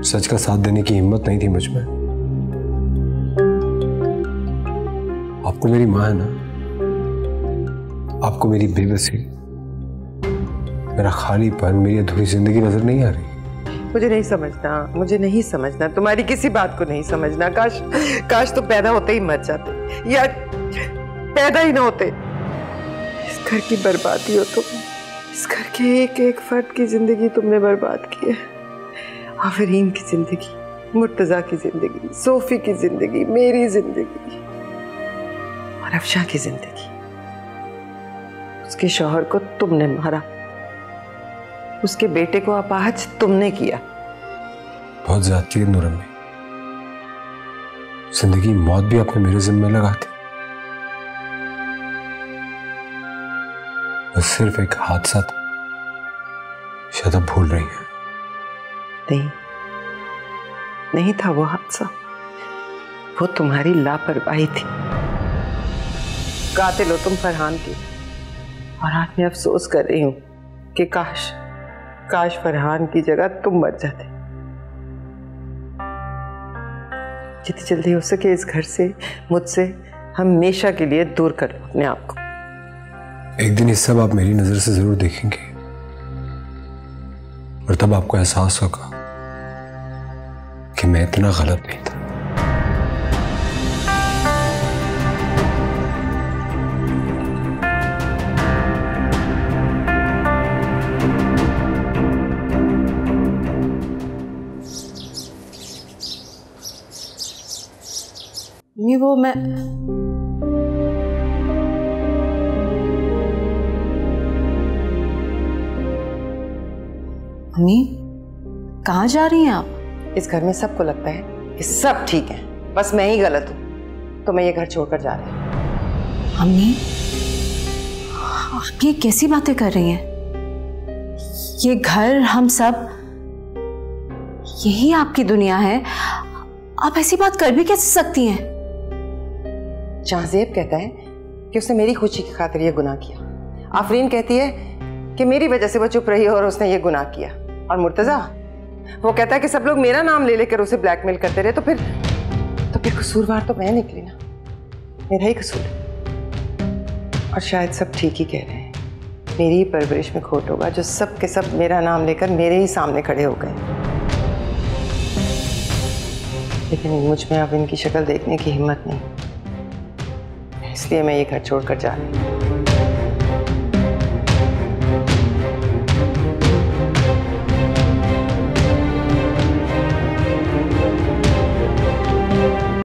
सच का साथ देने की हिम्मत नहीं थी मुझ में। आपको मेरी मां है ना, आपको मेरी बेबसी, मेरा खालीपन, मेरी अधूरी जिंदगी नजर नहीं आ रही? मुझे नहीं समझना, मुझे नहीं समझना, तुम्हारी किसी बात को नहीं समझना। काश तो पैदा होते ही मर जाते, या पैदा ही ना होते। इस घर की बर्बादी हो तुम, इस घर के एक एक फर्द की जिंदगी तुमने बर्बाद की है। आफरीन की जिंदगी, मुर्तजा की जिंदगी, सोफी की जिंदगी, मेरी जिंदगी और अफशा की जिंदगी। उसके शौहर को तुमने मारा, उसके बेटे को अपाहज तुमने किया। बहुत ज्यादती है नूर अम्मी, जिंदगी मौत भी आपने मेरे जिम्मे लगा दी। बस सिर्फ एक हादसा था, शायद आप भूल रही हैं। नहीं था वो हादसा, वो तुम्हारी लापरवाही थी। कातिल हो तुम फरहान की, और आज मैं अफसोस कर रही हूं कि काश फरहान की जगह तुम मर जाते। जितनी जल्दी हो सके इस घर से, मुझसे हमेशा के लिए दूर कर लो अपने आप को। एक दिन ये सब आप मेरी नजर से जरूर देखेंगे, और तब आपको एहसास होगा कि मैं इतना गलत नहीं था। नहीं वो मैं अम्मी कहाँ जा रही हैं आप? इस घर में सबको लगता है कि सब ठीक है, बस मैं ही गलत हूँ, तो मैं ये घर छोड़कर जा रही हूँ। अम्मी आप ये कैसी बातें कर रही हैं? ये घर, हम सब, यही आपकी दुनिया है, आप ऐसी बात कर भी कैसे सकती हैं? शाहजेब कहता है कि उसने मेरी खुशी की खातिर ये गुनाह किया। आफरीन कहती है कि मेरी वजह से वो चुप रही और उसने ये गुनाह किया। और मुर्तजा वो कहता है कि सब लोग मेरा नाम ले लेकर उसे ब्लैकमेल करते रहे, तो फिर कसूरवार तो मैं निकली ना, मेरा ही कसूर है। और शायद सब ठीक ही कह रहे हैं, मेरी ही परवरिश में खोट होगा जो सब के सब मेरा नाम लेकर मेरे ही सामने खड़े हो गए। लेकिन मुझ में अब इनकी शक्ल देखने की हिम्मत नहीं, इसलिए मैं ये घर छोड़कर जा रही हूँ।